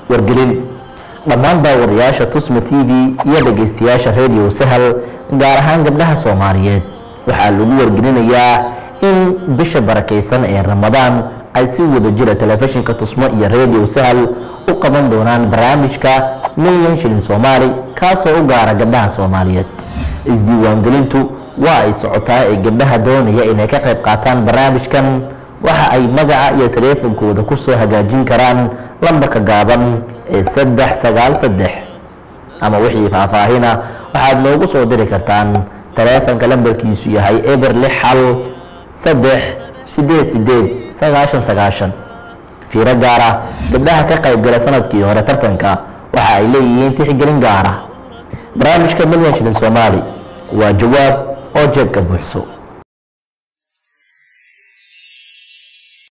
wargelin dhammaan daawadayaasha Tusma TV iyo dhageystayaasha Radio Sahal gaar ahaan gabdhaha Soomaaliyeed waxaa lagu wargelinayaa in bisha barakeysan ee Ramadaan ay si wada jira telefishinka Tusma iyo Radio Sahal u qaban doonaan barnaamijka Million Shilling Somali kaasoo u gaara gabdhaha Soomaaliyeed isdiiwaangelintu waa ay socotaa ee gabdhaha doonaya inay ka qayb qaataan barnaamijkan waxa ay magaca iyo teleefankooda ku soo hagaajin karaan lambarka gaaban ee 393 ama wixii faahfaahina waxaad noogu soo diri kartaan teleefanka lambarkiisu yahay eber 6 fiiro gaar ah gabdhaha ka qayb gala sanadkii hore tartanka waxa ay leeyihiin tixgelin gaar ah barnaamijka Million Shilling Somali waa jawaab oo jeebka buuxso